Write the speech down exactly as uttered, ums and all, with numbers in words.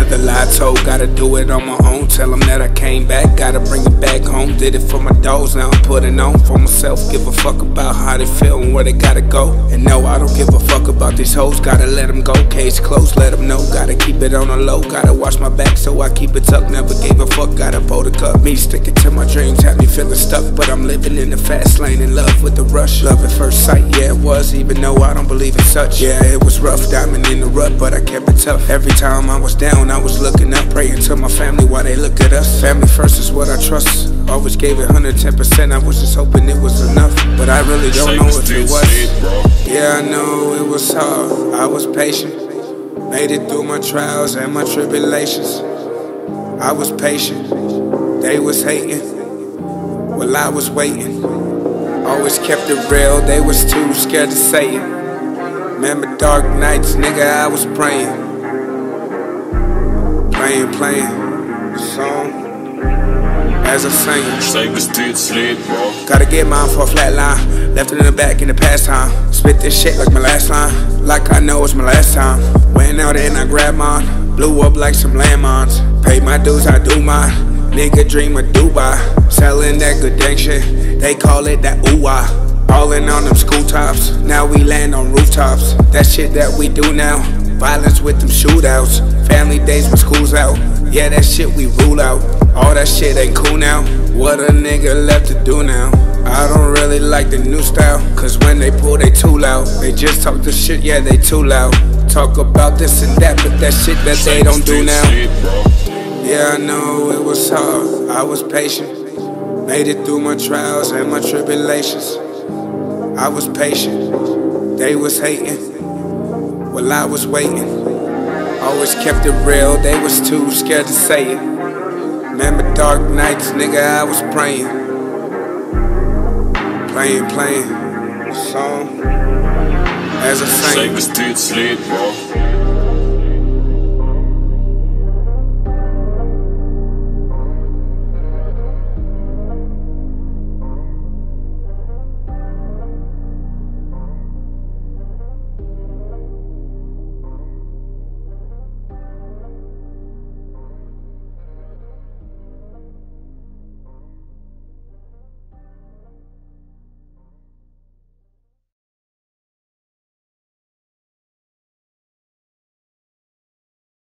Another lie told, gotta do it on my own. Tell them that I came back, gotta bring it back home. Did it for my dogs, now I'm putting on for myself. Give a fuck about how they feel and where they gotta go. And no, I don't give a fuck about these hoes, gotta let them go. Case closed, let them know, gotta keep it on the low. Gotta watch my back so I keep it tucked. Never gave a fuck, gotta pull the cup. Me sticking to my dreams, had me feeling stuck. But I'm living in the fast lane, in love with the rush. Love at first sight, yeah it was, even though I don't believe in such. Yeah it was rough, diamond in the rut, but I kept it tough. Every time I was down, I was looking up, praying to my family while they look at us. Family first is what I trust, always gave it one hundred ten percent. I was just hoping it was enough, but I really don't know if it was. Yeah, I know it was hard, I was patient, made it through my trials and my tribulations. I was patient, they was hating, well I was waiting. Always kept it real, they was too scared to say it. Remember dark nights, nigga, I was praying. Playing, playing the song as I sang. Gotta get mine for a flat line. Left it in the back in the past time. Spit this shit like my last line, like I know it's my last time. Went out and I grabbed mine, blew up like some landmines. Paid my dues, I do mine. Nigga dream of Dubai, selling that good dang shit. They call it that ooh-ah. Ballin' on them school tops, now we land on rooftops. That shit that we do now, violence with them shootouts. Family days when school's out, yeah that shit we rule out. All that shit ain't cool now, what a nigga left to do now. I don't really like the new style, cause when they pull they too loud. They just talk the shit, yeah they too loud. Talk about this and that, but that shit that they don't do now. Yeah I know it was hard, I was patient, made it through my trials and my tribulations. I was patient, they was hating, well I was waiting. Always kept it real, they was too scared to say it. Remember dark nights, nigga, I was praying. Playing, playing the song as I sang.